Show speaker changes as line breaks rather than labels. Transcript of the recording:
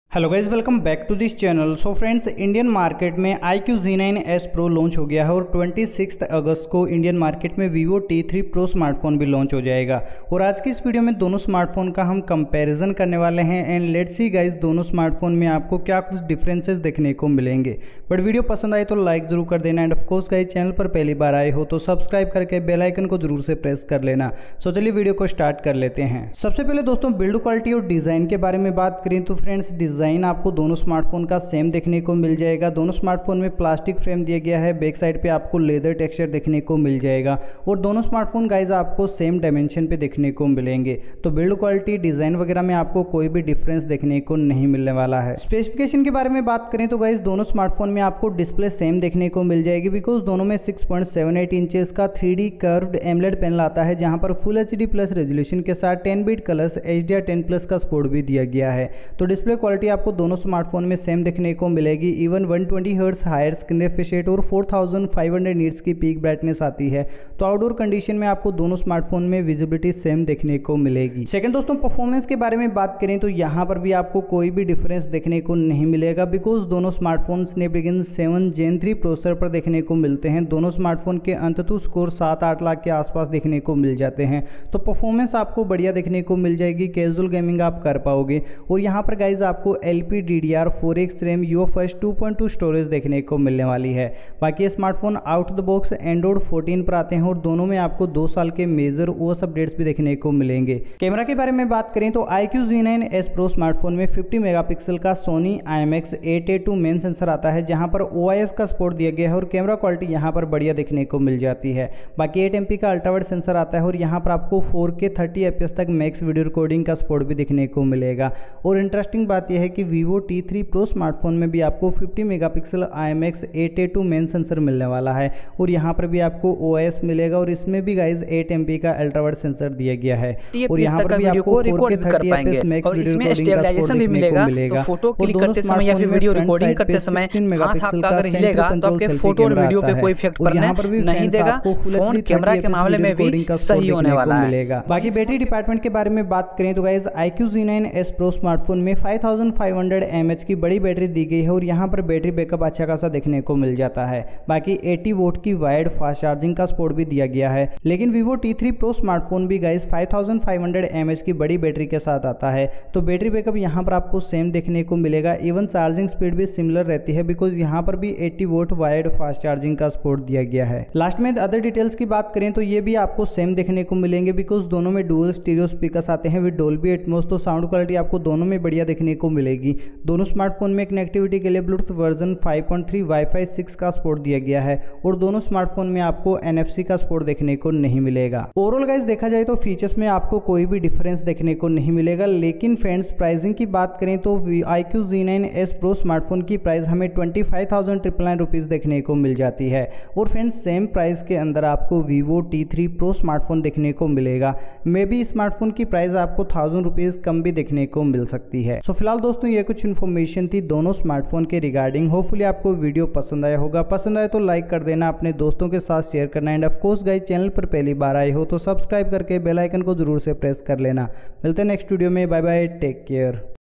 Hello guys, welcome back to this channel. So friends, Indian market में iQOO Z9S Pro launch हो गया है और 26 अगस्त को इंडियन मार्केट में Vivo T3 Pro स्मार्टफोन भी लॉन्च हो जाएगा। और आज की इस वीडियो में दोनों स्मार्टफोन का हम कंपैरिजन करने वाले हैं एंड लेट्स सी गाइज दोनों स्मार्टफोन में आपको क्या कुछ डिफरेंसेस देखने को मिलेंगे। बट वीडियो पसंद आए तो लाइक जरूर कर देना एंड ऑफकोर्स गाइज चैनल पर पहली बार आए हो तो सब्सक्राइब करके बेल आइकन को जरूर से प्रेस कर लेना। सो चलिए वीडियो को स्टार्ट कर लेते हैं। सबसे पहले दोस्तों बिल्ड क्वालिटी और डिज़ाइन के बारे में बात करें तो फ्रेंड्स, डिज़ाइन आपको दोनों स्मार्टफोन का सेम देखने को मिल जाएगा। दोनों स्मार्टफोन में प्लास्टिक फ्रेम दिया गया है, बैक साइड पे आपको लेदर टेक्सचर देखने को मिल जाएगा और दोनों स्मार्टफोन गाइज आपको सेम डायमेंशन पे देखने को मिलेंगे। तो बिल्ड क्वालिटी, डिजाइन वगैरह में आपको कोई भी डिफरेंस देखने को नहीं मिलने वाला है। स्पेसिफिकेशन के बारे में बात करें तो गाइज दोनों स्मार्टफोन में आपको डिस्प्ले सेम देखने को मिल जाएगी बिकॉज दोनों में 6.78 इंचेस का 3D कर्व्ड एमोलेड पैनल आता है जहां पर फुल HD प्लस रेजोल्यूशन के साथ 10 बिट कलर्स HDR10+ का सपोर्ट भी दिया गया है। तो डिस्प्ले क्वालिटी आपको दोनों स्मार्टफोन में सेम देखने को मिलेगी। Even 120 hertz higher screen refresh rate और 4500 नीट्स की पीक ब्राइटनेस आती है। तो आउटडोर कंडीशन में आपको दोनों स्मार्टफोन में विजिबिलिटी सेम देखने को मिलेगी। सेकंड दोस्तों, परफॉर्मेंस के बारे में बात करें तो यहाँ पर भी आपको कोई भी डिफरेंस देखने को नहीं मिलेगा बिकॉज दोनों स्मार्टफोन स्नैपड्रैगन 7 Gen 3 प्रोसेसर पर देखने को मिलते हैं। दोनों स्मार्टफोन के अंततः स्कोर 7-8 लाख के आसपास देखने को मिल जाते हैं। तो परफॉर्मेंस आपको बढ़िया देखने को मिल जाएगी, कैजुअल गेमिंग आप कर पाओगे। और यहाँ पर गाइज आपको LPDDR4X रैम UFS 2.2 स्टोरेज देखने को मिलने वाली है। बाकी ये smartphone out the box Android 14 पर आते हैं और दोनों में आपको 2 साल के मेजर OS अपडेट्स भी देखने को मिलेंगे। कैमरा के बारे में बात करें तो iQOO Z9S Pro स्मार्टफोन में 50 मेगापिक्सल का Sony IMX882 मेन सेंसर आता है जहां पर OIS का सपोर्ट दिया गया है और कैमरा क्वालिटी यहां पर बढ़िया देखने को मिल जाती है। बाकी 8 MP का अल्ट्रावाइड सेंसर आता है और यहां पर आपको 4K 30 FPS तक मैक्स वीडियो रिकॉर्डिंग का सपोर्ट भी देखने को मिलेगा। और इंटरेस्टिंग बात यह है कि Vivo T3 Pro स्मार्टफोन में भी आपको 50 मेगापिक्सल IMX882 मेन सेंसर मिलने वाला है और यहाँ पर भी आपको OIS मिलेगा और इसमें भी गाइज 8 MP का अल्ट्रावाइड सेंसर दिया गया है और यहाँ पर भी आपको 4K 30 FPS max video recording का सपोर्ट देखने को मिलेगा।
तो फोटो क्लिक करते समय या फिर वीडियो रिकॉर्डिंग करते समय हाथ आपका अगर हिलेगा तो आपके फोटो और वीडियो पे कोई इफेक्ट पड़ने नहीं देगा। फोन कैमरा के मामले में भी सही होने वाला है।
बाकी बैटरी डिपार्टमेंट के बारे में बात करें तो guys iQOO Z9S Pro smartphone में 5500 mAh की बड़ी बैटरी दी गई है और यहाँ पर बैटरी बैकअप अच्छा खासा देखने को मिल जाता है। बाकी 80 वोट की वायर्ड फास्ट चार्जिंग का सपोर्ट भी दिया गया है। लेकिन Vivo T3 Pro स्मार्टफोन भी गाइस 5500 mAh की बड़ी बैटरी के साथ आता है। तो बैटरी बैकअप यहाँ पर आपको सेम देखने को मिलेगा। इवन चार्जिंग स्पीड भी सिमिलर रहती है बिकॉज यहाँ पर भी 80 वोट वायर्ड फास्ट चार्जिंग का सपोर्ट दिया गया है। लास्ट में अदर डिटेल्स की बात करें तो ये भी आपको सेम देखने को मिलेंगे बिकॉज दोनों में डुअल स्टीरियो स्पीकर्स आते हैं विद डोल्बी एटमॉस। तो साउंड क्वालिटी आपको दोनों में बढ़िया देखने को मिलेगी। दोनों स्मार्टफोन में कनेक्टिविटी के लिए ब्लूटूथ वर्जन 5.3 वाईफाई 6 का सपोर्ट दिया गया है और दोनों स्मार्टफोन में आपको NFC का सपोर्ट देखने को नहीं मिलेगा। ओवरऑल गाइस देखा जाए तो फीचर्स में आपको कोई भी डिफरेंस देखने को नहीं मिलेगा। लेकिन फ्रेंड्स, प्राइसिंग की बात करें तो iQOO Z9S Pro स्मार्टफोन की प्राइस हमें 25,999 रुपीज़ देखने को मिल जाती है और फ्रेंड्स सेम प्राइस के अंदर आपको Vivo T3 Pro स्मार्टफोन देखने को मिलेगा। मे बी स्मार्टफोन की प्राइस आपको 1000 रुपीज़ कम भी देखने को मिल सकती है। सो फिलहाल दोस्तों ये कुछ इन्फॉर्मेशन थी दोनों स्मार्टफोन के रिगार्डिंग। होपफुली आपको वीडियो पसंद आया होगा। पसंद आए तो लाइक कर देना, अपने दोस्तों के साथ शेयर करना and of course guys channel पर पहली बार आए हो तो सब्सक्राइब करके बेल आइकन को जरूर से प्रेस कर लेना। मिलते हैं नेक्स्ट वीडियो में। Bye bye, take care.